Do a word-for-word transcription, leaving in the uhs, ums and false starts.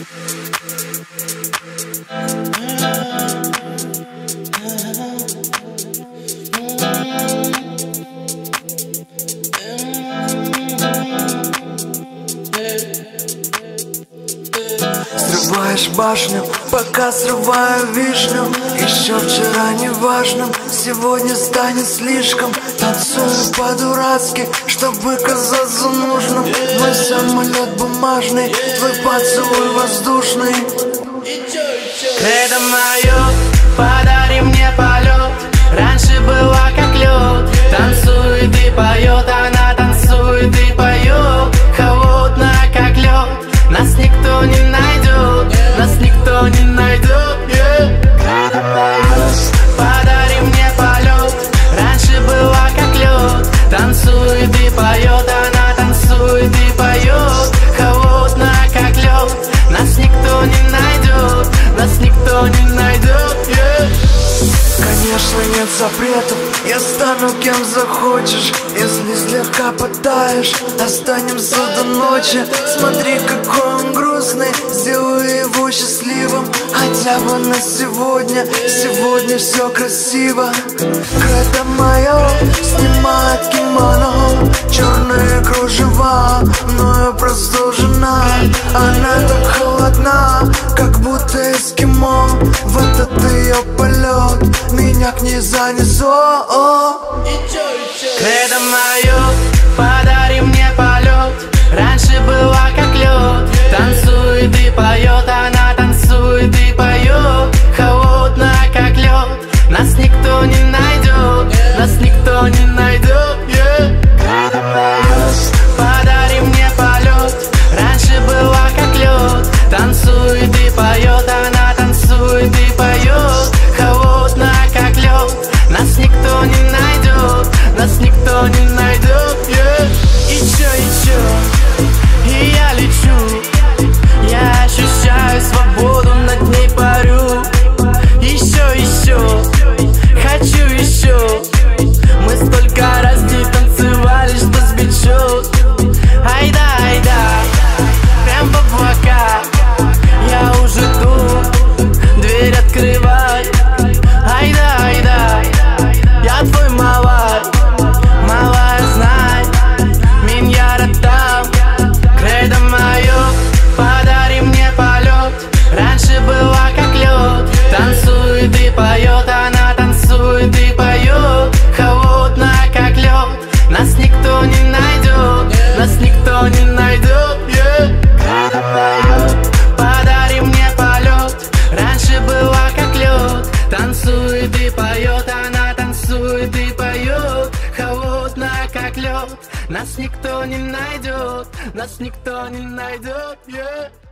Срываешь башню, пока срываю вишню. Еще вчера неважным, сегодня станет слишком. Танцую по-дурацки, чтобы казаться нужным. Мой самолет бумажный, твой поцелуй воздушный. Кредо мое, подари мне полет. Раньше была как лед. Танцует и поет, она танцует и поет. Холодная как лед. Нас никто не найдет, нас никто не найдет, yeah. Кредо мое, подари мне полет. Раньше была как лед. Танцует и поет, она танцует и поет. Холодная как лед. Нас никто не найдет, нас никто не найдет, yeah. Конечно, нет запретов, я стану кем захочешь. Если слегка потаешь, останемся до ночи. Смотри, какой он грустный, сделаю его счастливым. Хотя бы на сегодня, сегодня все красиво. Кредо мое снимает кимоно, черные кружева, но я просто жена. Она так холодна, как будто эскимо. В этот ее полет меня к ней занесло. Кредо мое, подари мне полет. Раньше была как лед. Танцует и поет, она танцует и поет. Холодная как лед. Нас никто не найдет, нас никто не найдет, yeah. Кредо мое, подари мне полет. Раньше была как лед. Танцует и поет, она танцует и поет. Холодная как лед. Нас никто не найдет, нас никто не найдет, yeah. И чё, и чё, и я лечу. Я ощущаю свободу, над ней парю. Еще, еще, хочу еще. Мы столько раз не танцевали, что сбечет. Айда, айда, прям в облака. Я уже тут, дверь открывай. Айда, айда, я твой малай. Малая, знай, меня там. Кредо мое, подари мне полет. Раньше была как лед. Танцует и поет, она танцует и поет. Холодная как лед. Нас никто не найдет, нас никто не найдет, yeah. Кредо мое, подари мне полет. Раньше была как лед. Танцует и поет, она танцует и поет. Холодная как лед. Нас никто не найдет, нас никто не найдет, yeah.